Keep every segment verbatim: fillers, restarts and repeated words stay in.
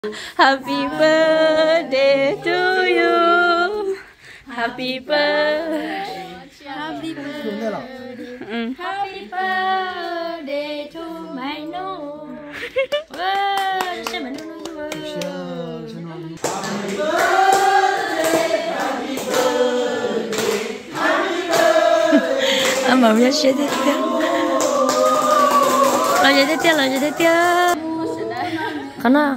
Happy birthday to you. Happy birthday. Happy birthday. Happy birthday to my no. Wow, sao mà nó nói vậy? Happy birthday, happy birthday, happy birthday. À mà biết sẽ thế thế. Lo gì thế thế, lo gì thế thế. Khán à.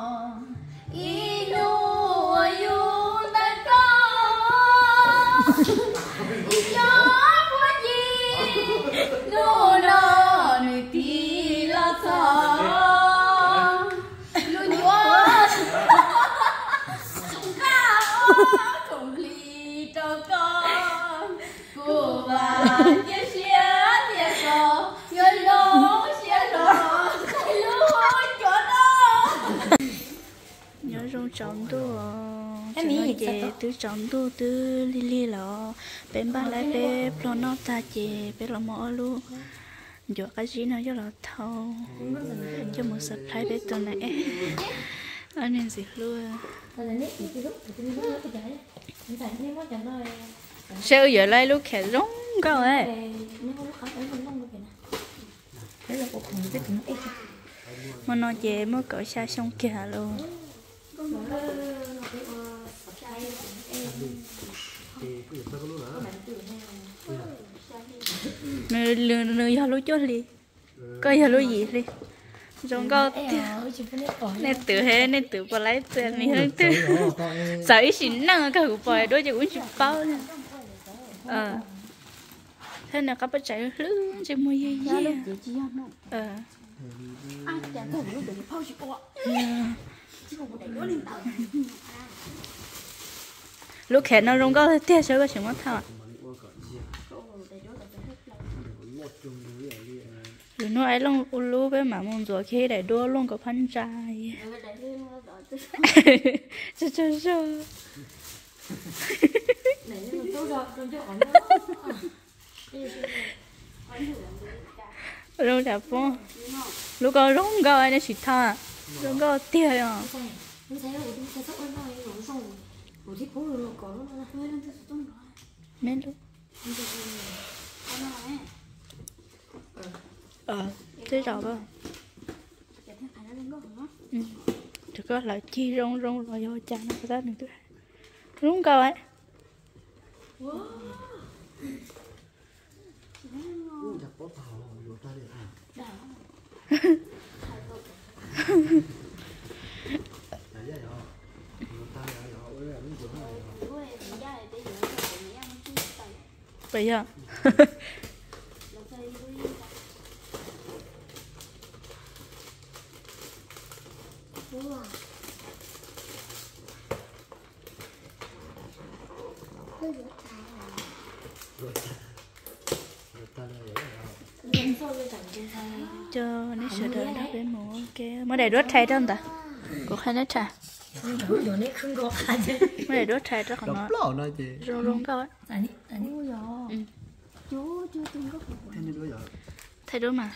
Trọng tu em nghĩ gì từ trọng tu từ li li lọ bên ba lại bé lo nó ta chè bé lo mỏ luôn giờ cái gì nó cho là thâu cho một sập thái bé tuần này anh em gì luôn sao giờ lại lúc khẽ rong câu ấy mà nó chè mới cởi xa xong kìa luôn nơi nơi nơi giờ lúa chốt đi có giờ lúa gì đi trong có nè tự hết nè tự bỏ lấy tiền mình hơi tự sợ ít xin năng cái hộp bò đôi chỉ uống chục bao ờ thế nào các bạn chạy lứ chỉ mua gì gì ờ lúc khẽ nó rong có tiếc sao có chuyện mất thà rồi nó ấy long ulu với mà mong rồi khi để đua luôn có phân trai cho cho cho rong đẹp không lúc có rong có ai nó chỉ tha rong có tiếc à mấy lúc ờ thế rồi không ừ chỉ có là chi rong rong rồi vô cha nó có được rong câu ấy bây giờ cho nó sửa đời đó để mua cái mới để đốt thay đó ta có khai nét trà mới để đốt thay đó còn nó rong rong câu á thay đó mà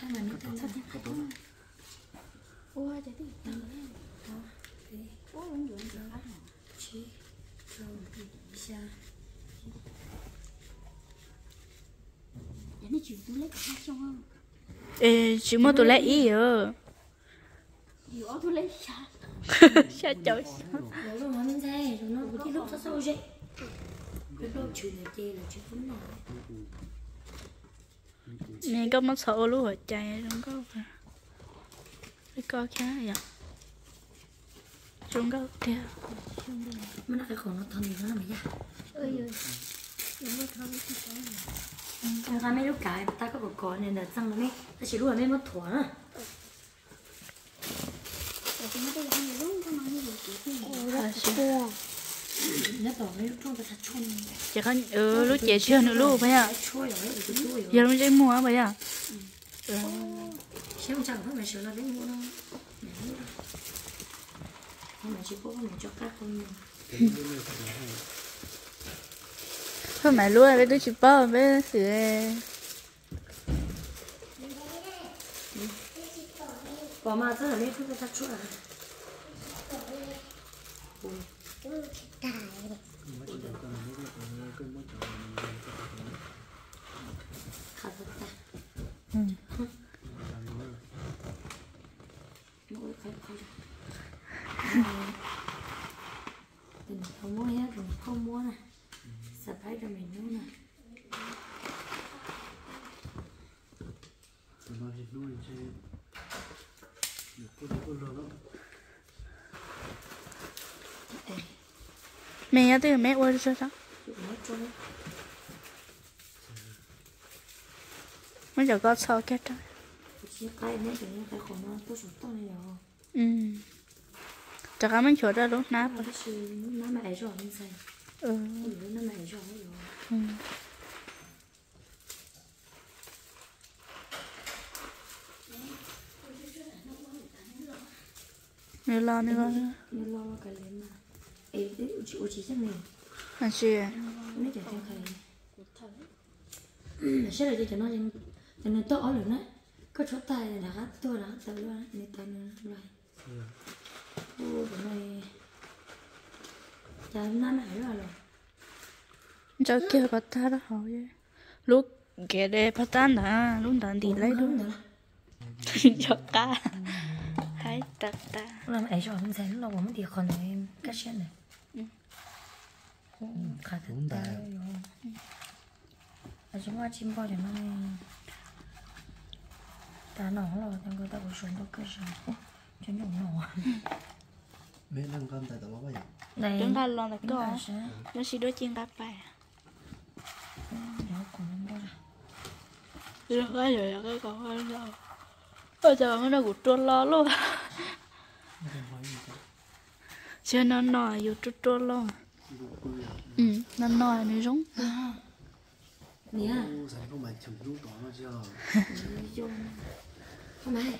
ê chỉ mua tôi lấy ý rồi sao trời nè có mất sợ luôn rồi chạy không có cái co khá vậy không có theo nó cái khổ nó thân thì nó làm gì ơi ta mấy lúc cả ta có một con nên là răng nó mấy ta chỉ lúc là mấy mất thua nữa chỉ có ừ lúc trẻ chưa nữa luôn bây giờ giờ nó chơi mua bây giờ xem chẳng phải sửa là đến mua đâu mà chỉ có mình cho các con thôi mày luôn với tôi chỉ bao với sửa bỏ mà rất là mấy thứ ta chua à phụ khá thật ta ừ mỗi phải phải đừng không mua hết đừng không mua nè surprise cho mình nữa nè nó thì nuôi trên được có được có rồi đó mẹ từ mẹ ơi sao sao mới giờ có sao kết rồi cái này cái cái khổ nó tôi sụt to này rồi ừ chắc là mình chỗ đó lúc nát nó chỉ nó mày rồi mình xài ừ nó mày rồi ừ Nè lo nè lo nè lo cái lên mà ấy đấy chị chị chắc mình anh chị mấy cái theo thầy sẽ là cho nó cho cho nó to rồi đấy có chỗ tay là gắt tôi là tay luôn này tay nó lại ô cái này chả nó mày rồi rồi cho kia bắt ta đó hỏi lúc kia để bắt ta nè lúc đó đi lấy đúng cho cá hai tạt ta làm ấy rồi mình thấy nó cũng đi còn này cắt chân này khá thật ta ở chúng ta chim bao giờ nó ta nổ rồi thằng người ta có xuống đâu cơ rồi cho nhổ nổ mấy năm con tại tao bao giờ này chúng ta lo là có nó chỉ đối chiên đáp bài nó còn nó bao rồi cái rồi là cái còn hơn đâu bây giờ nó cũng trôn lo luôn chưa nó nóiอยู่trôn trôn luôn ừ nó nói nó giống nè sao không phải chấm lúc đó nó chưa không phải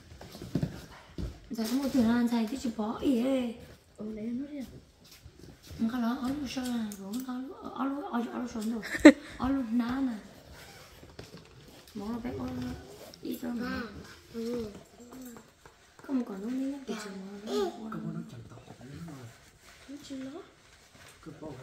giờ không có tiền ăn xài thì chỉ bỏ ý ấy ừ lấy nó đi không có lo ở lúc sau là rồi không có ở lúc ở ở lúc sau rồi ở lúc ná nè món là bé ở đi cho mà không còn lúcนี้cái gì mà có nó chẳng tao phải nó nó chưa lót cứ bao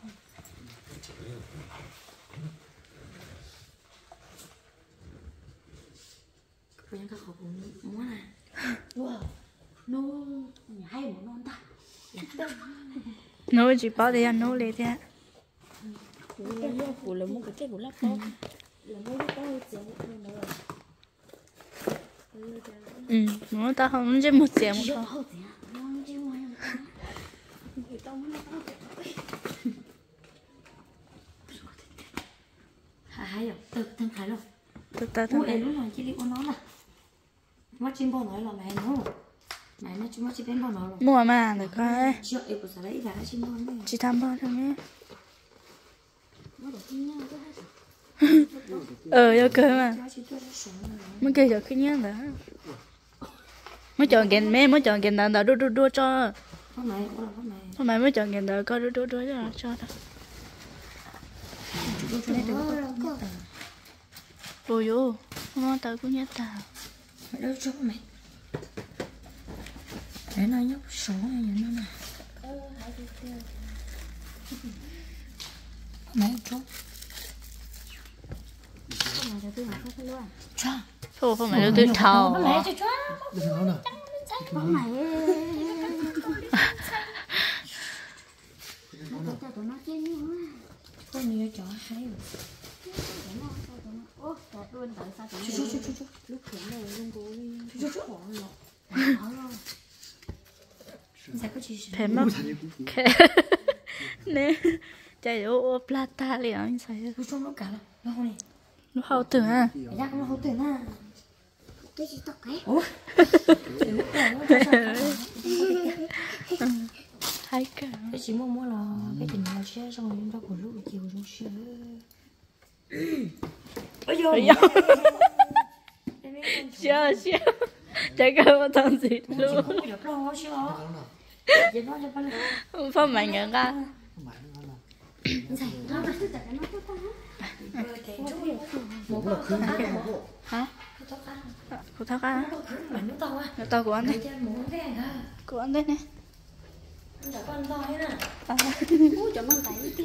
bây giờ các họ cũng muốn này wow nó hay một non ta nó chỉ bảo để ăn nó lấy thế phụ là một cái cái của lắp đó là một cái cái tiền nữa ừ nó ta không nó chỉ một tiền một không hay rồi từ từ khải rồi từ từ từ ủa em lúc nào chỉ đi con nó là mắt chim bò nói là mày nó mày nó chúng nó chỉ bên bò nó rồi mua mà được coi chưa em có sẽ lấy cả chim bò này chỉ tham bao thôi nhé nó được tin nhau cái ờ giờ cười mà mới kêu giờ khi nhớ nữa mới chọn kiện mẹ mới chọn kiện nào đó đua đua đua cho không mày có là không mày hôm nay mới chọn kiện đó coi đua đua đua cho cho đó rồi vô không tao cũng nhớ tao mày đâu cho mày để nó nhóc số này vậy nó nè mày cho không mày cho tôi học cái luôn cho thôi không phải tôi thầu mày cho cho đừng nói nào không mày cho tụi nó chết nữa có nhiều chó hay rồi ủa tụi luôn tại sao tụi nó chú chú chú lúc khỏe này luôn cô chú chú khỏe rồi phải mất nè chạy ô plata liền anh say chú trong nó cả nó không này nó hậu tử ha ra nó hậu tử na tôi chỉ tóc cái ủa hai cái tôi chỉ muốn mua là cái tình là xe xong rồi chúng ta của lúc chiều trong xe ôi giời chưa chưa chạy cái mà thằng gì luôn không phải mày nhận ra hả của tao cá nó tao của anh đấy của anh đấy nè con to hết nè. Ui chấm bằng tay đi.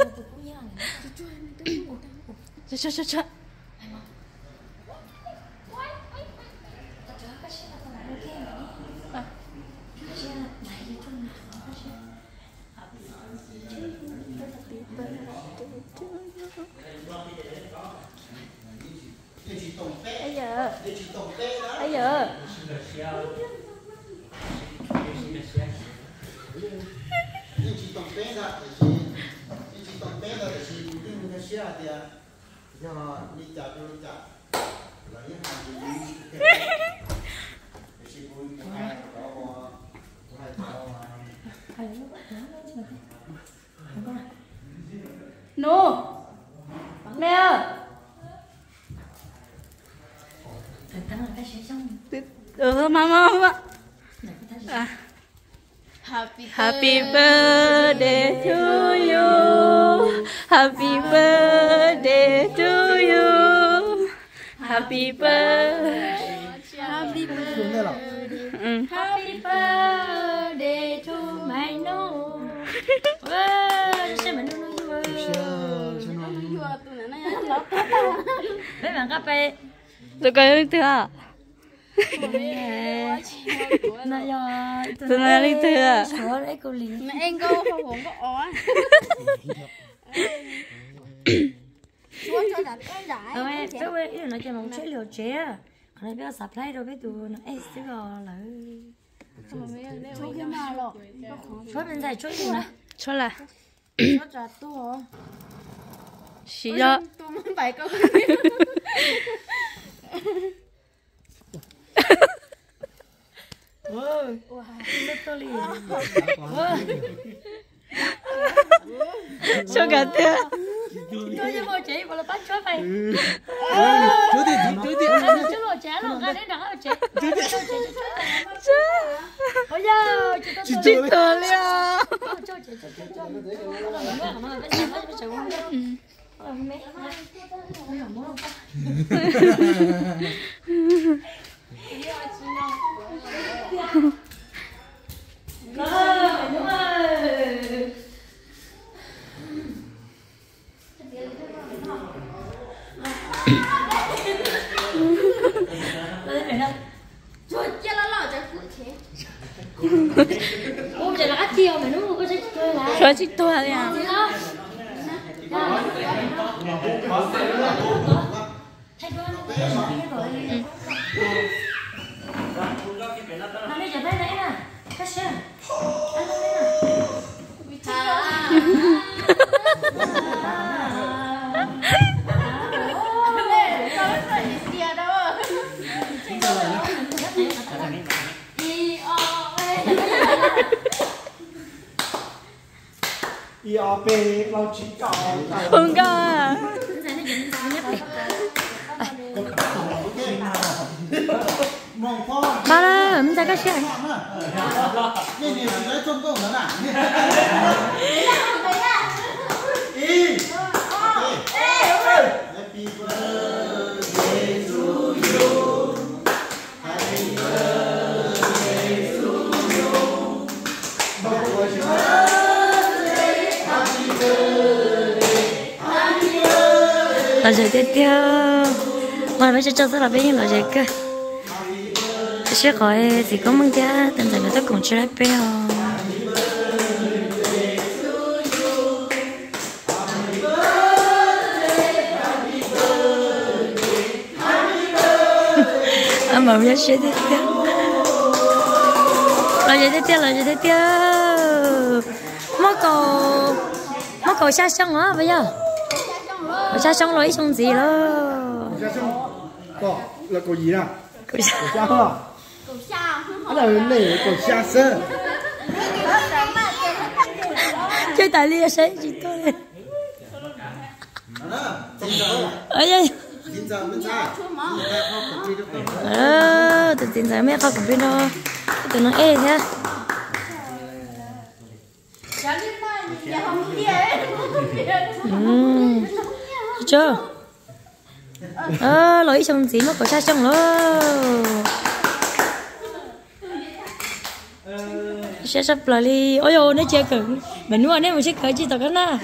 Cho cho cho cho. Bây giờ bây giờ 你去当兵的，就是你去当兵的，就是你那些的，像你家就你家，那一行就你，就是不不爱搞啊，不爱搞啊。 nô mẹ ơi ừ mama mama à. Happy Happy birthday to you. Happy birthday to you. Happy birthday. Happy birthday. Ừ. Happy birthday to my no. Wow, sao mà nó nói vui. Chua tụi nó này. Mấy bạn cà phê. Rồi coi thứ à? Nó do Tụi nó đi thứ à? sữa đấy cô liền. Mà anh cô không uống có ó. Chua cho đặt cái giải. Ờ mẹ, cái quê ý là nó cho mong chế liều chế à. Còn này bây giờ sắp lấy đâu cái tụi nó ấy xíu gò lại. Chua cái nào lọ. Chốt bên đây chốt gì nè. Cho là Chua cho tu hả? xí cho. Tu muốn bài câu. Wow, rất to liền. Cho cả thứ. Tôi cho mọi chị, bảo là bắt chốt mày. Chú thì chú thì Chú lò chả lò ra đến đó chị. Chú thì ôi da, chị tôi Chị thừa liền. cho chị cho chị cho. Nó mà bây giờ nó bây giờ không biết. Ờ mẹ. Mẹ không muốn không? Ờ, đúng rồi. Chua chia nó lọ cho cụ thế. Ôi trời là ác chiều mày nó có chơi chơi lại. Cho chị thừa liền. Gì đó? Thay đôi nó cái rồi. Nó đi chụp cái đấy nè. Cách xem. Anh lên nè. i o pเราchỉ có Không có à. mong phong Ba ơi, mình ra cách xem. nên điều gì đấy trong công đó nè y happy birthday to you happy birthday to you happy birthday happy birthday Là gì tiếp theo? Mà bây giờ cho rất là bé là gì cơ? Sẽ gọi thì có mong cha, tình trạng người ta cùng chơi bé không? À mà bây giờ sẽ tiếp theo. Là gì tiếp theo? Là gì tiếp theo? Mất cầu, mất cầu xa xong hả bây giờ? Xa xong rồi xong gì đó? Xa xong có là có gì nào? Cầu xa. Xa hả? Cổ sao? Đó là lễ của xa sơ. Chơi tài lia sẽ gì thôi. Ở đây. Xin chào bên xa. Ờ, từ tin rằng mẹ không có bên đó. Tụi nó ê nhá. Ừ. Chưa? Ờ, lỗi xong gì mà có xa xong rồi. sẽ sắp lại đi ôi ôi nó chơi cứng mình mua nên mình sẽ cởi chi tao cái na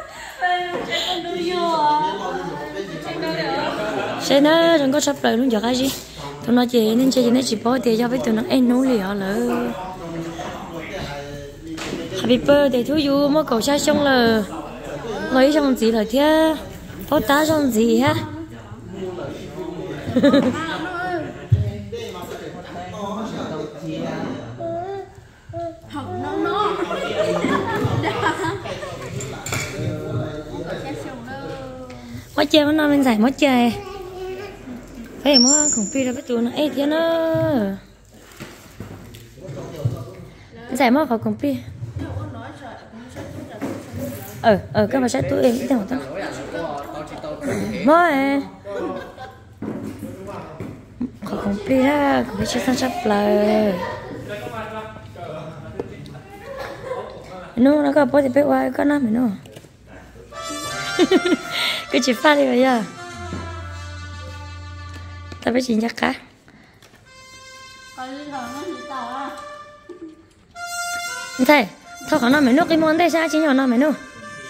sẽ nó đừng có sắp lại luôn giờ cái gì tụi nó chơi nên chơi nên chỉ bỏ tiền cho với tụi nó em nấu lìa lỡ happy birthday to you mà cậu trai xong là lấy xong gì rồi thế có tá xong gì ha mất chơi nó mình giải mất chơi phải mua khổng phi ra với tụi nó ấy thế nó giải mất khỏi khổng phi ờ ờ các bạn sẽ tụi em ít một tao mới khỏi khổng phi á khổng phi chưa sang sắp lời nó nó có bố thì biết qua có năm nữa cứ chỉ phát đi bây giờ tao biết chuyện chắc cả thầy thôi còn nó mấy nước cái món đây sao chỉ nhỏ nó mấy nước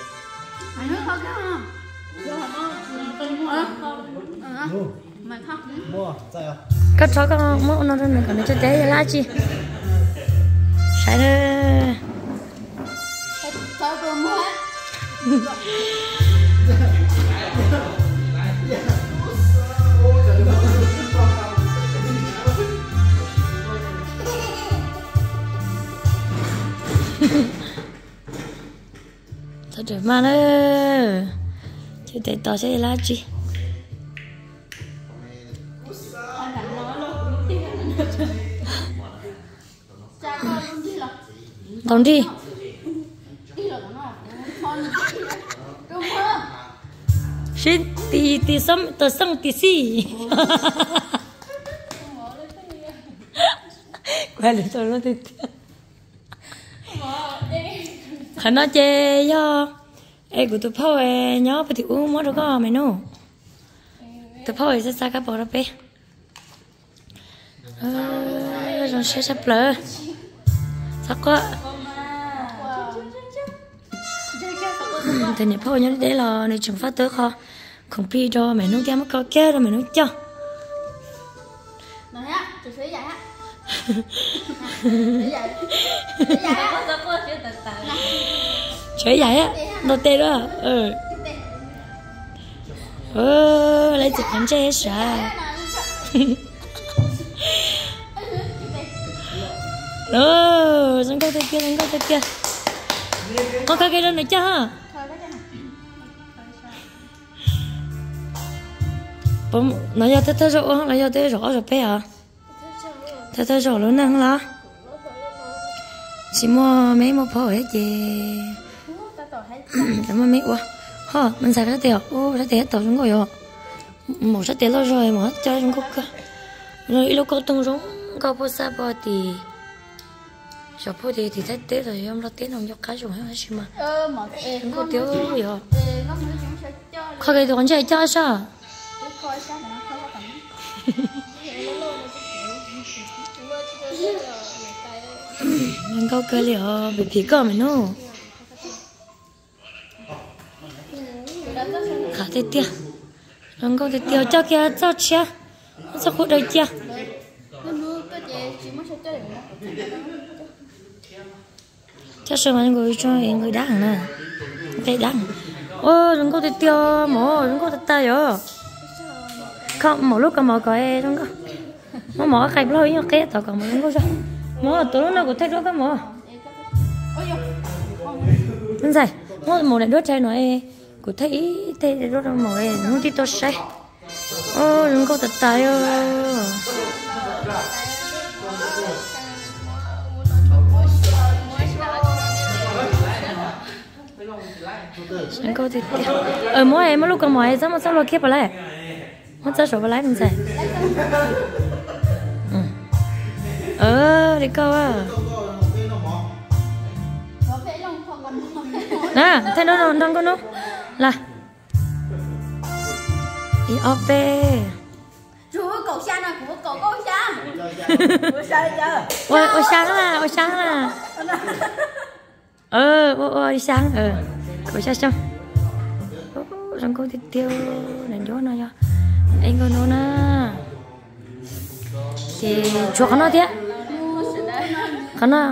cắt cho con mỡ nó lên còn nó cho té lá chi sai nữa thật trời mà nó chứ để tao sẽ lá chi tổng đi xin tì tì sâm tờ sâm tì xì quay lại tôi nó tì khả nó chê do em của tụi phao em nhớ phải thì uống mất được có mày nô tụi phao em sẽ xa cái bò đó bé rồi sẽ sắp lỡ sắc quá thì nhập phao nhớ để là này chúng phát tới kho không pi cho mày nấu kem có kia rồi mày nấu cho này á chú thấy vậy á thấy vậy thấy vậy á có có chuyện tật tật chơi vậy á nó tê đó ừ ừ lấy chụp ảnh chơi sợ ừ xong câu kia xong câu kia có cái cái đó này chứ ha bấm nó giờ tới tới rồi nó giờ tới rõ rồi bé à tới tới rồi luôn năng là chỉ mua mấy mua phở hết gì cảm ơn mấy quá ha mình xài cái tiền ô cái tiền tao chúng rồi rồi một cái tiền lâu rồi mà cho chúng có rồi lúc có tung giống có bao sa bao thì cho bao thì thì thấy tết rồi ông lo tết ông cho cá dùng hết chứ mà chúng có tiêu rồi khó cái đồ chơi cho sao mình câu cái liệu bị phí cỡ mày nô khá thế tia mình câu thế tiêu cho kia cho chia cho khổ đời chia cho sao mà người cho người đắng nè cái đắng ô đừng có thế tiêu mỏ đừng có thế tay rồi không một lúc còn mỏ coi không có mỏ mỏ khai lôi nhá cái tao còn mỏ có sao mỏ tối nó có thích đó cái mỏ anh sai mỏ mỏ này đốt chai nói của thấy thấy đốt mỏ này nó tí to say ô đừng có thật tay ơi anh có thì ở mỗi em mỗi lúc còn mỗi sao mà sao lo kia vào lại mất giá số vào lại mình sai ờ đi câu à nè thấy nó đang có nó là đi op chú cậu xa nào của cậu cậu xa ôi ôi sáng là ôi sáng là ờ ôi ôi sáng ờ ôi sao sao rằng cô tiếp tiêu này chỗ nào nhá anh có nó na thì chuột nó thế con nào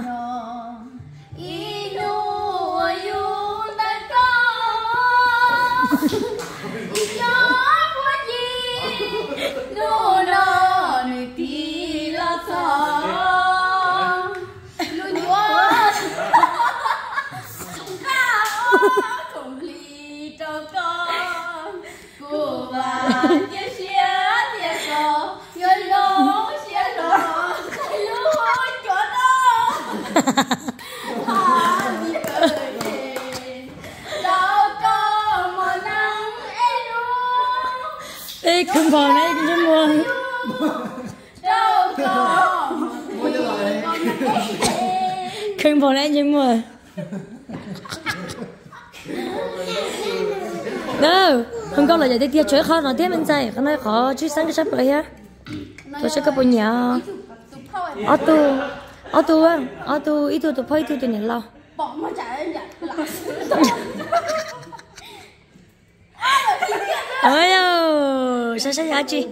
ê không còn đấy cũng rất buồn không còn đấy nhưng mà đâu không có là vậy thì chơi khó nói thế mình dạy cái này khó chứ sáng cái sắp rồi ha tôi sẽ có bao nhiêu auto auto á auto ít tôi tôi phải tôi tôi nhận lâu ôi ơi sao sao giá trị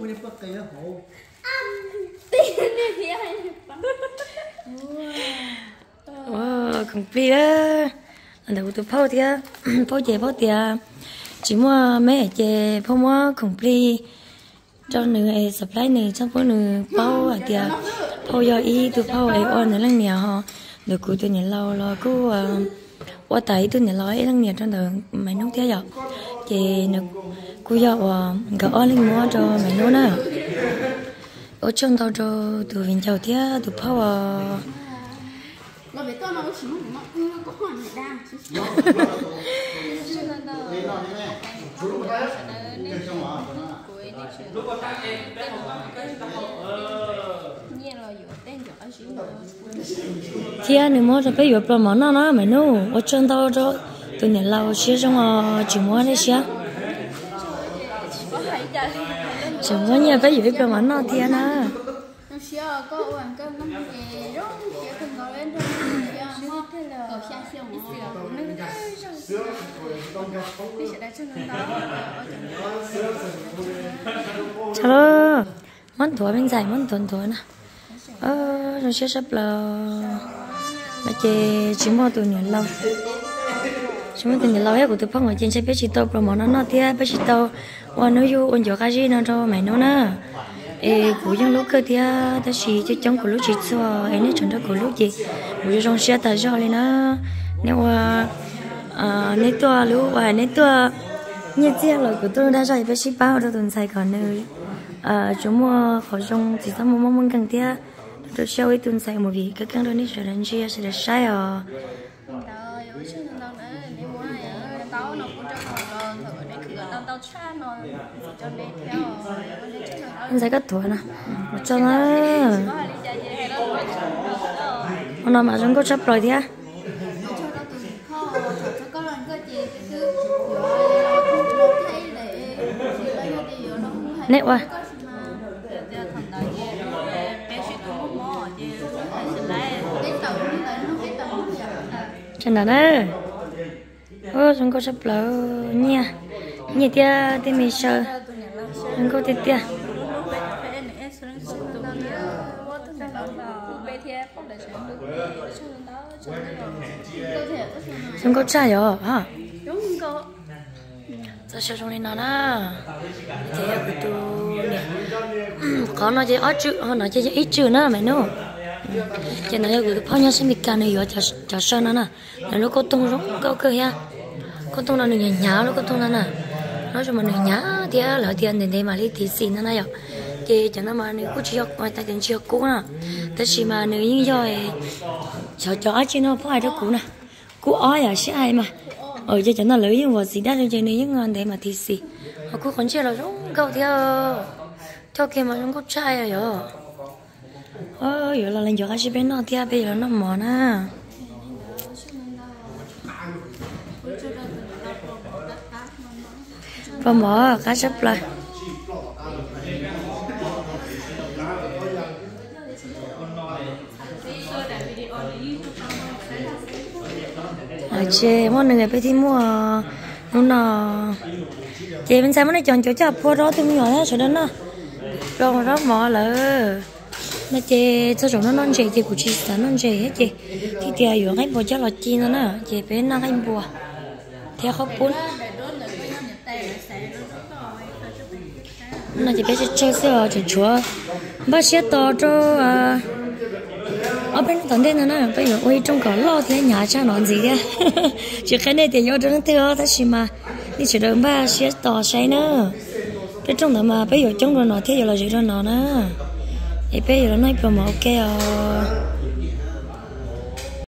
wow complete á anh đâu tôi phao thia phao chè phao thia chỉ mua mấy chè phao mua complete cho người supply này trong phố người phao à thia phao giờ y tôi phao ấy on nữa lăng nhiều họ được cụ tôi nhận lâu lo cứ qua tay tôi nhận lâu lăng nhiều trong đường mày nấu thế giờ thì được cô giờ gặp ở linh mua cho mày nấu nè ở trong tàu cho từ viên chầu thế từ phao thì nếu mà cho bây giờ bao món nó mày nấu ở trong tàu cho từ nhà lâu xía trong chỉ mua đấy xía chỉ mua nhà bây giờ bao món nó thì na chalo món thua bên dài món thuần thuần nè ờ rồi sẽ sắp là mà chị chỉ mua từ nhà lâu chỉ mua từ nhà lâu hết của tôi phong ở trên xe bé chị tàu rồi món nó nó thì bé chị tàu và nếu như ôn chỗ cái gì nó cho mày nó nè ê của những lúc cơ thì ta chỉ cho chống của lúc chị xưa ấy nếu chuẩn đó của lúc chị của trong xe ta cho lên nó nếu mà à nếu tôi lúc và nếu tôi như thế là của tôi đã rồi bé chị bao cho tuần sai còn nơi à chúng mua khẩu trong chỉ tao mua món món cần thiết tôi sau ấy tuần sai một vị các cái đó này sẽ đến chia sẽ được sai à anh sẽ cắt tuổi nè cho nó hôm nào mà chúng có chấp rồi thì á nè qua chân nào đấy ô chúng có chấp lỡ nha như tia tia mình sợ chúng có tia tia chúng có trai rồi hả sao sao trong này nào đó thì cái tu nè có nói chơi ít chữ họ nói chơi ít chữ nữa mày nô cho nên cái phong nha sinh cái này rồi cho cho sơn nữa nè nó có tung rong có cơ ha có tung là người nhá nó có tung là nè nói cho mình người nhá thì là tiền đến đây mà lấy thì xin nó này rồi thì cho nó mà nếu có chiếc ngoài ta tiền chiếc cũ nè tất chỉ mà nếu như rồi cho cho chứ nó phải đó cũ nè cũ ói à sẽ ai mà ở cho cho nó lấy những vật gì đó cho nên những ngon để mà thì xì họ cứ còn chưa là rong câu theo cho kia mà chúng có trai rồi ơ giờ là lần cho cái gì bên nó thì bây giờ nó mòn à và mở cá sấp lại chị mua người bé thì mua nó nó chị bên sai mới chọn chỗ chợ phố đó tôi nhỏ đó chỗ đó nó rồi đó mỏ lỡ mà chị cho nó non chị chị cũng chỉ là non chị hết chị thì chị ở cái bộ cho là chi nữa nè chị bé nó cái bùa theo khóc bún nó chị bé sẽ chơi xe chị chúa bác sĩ to cho ở bên tận đây nữa bây giờ ôi trong cả lo thì nhà cha nói gì kia chỉ cái này thì do trong thưa thế gì mà đi chỉ đường ba sẽ to say nữa cái trong đó mà bây giờ trong đó nó thế giờ là gì đó nó nữa thì bây giờ nó nói pro mà ok à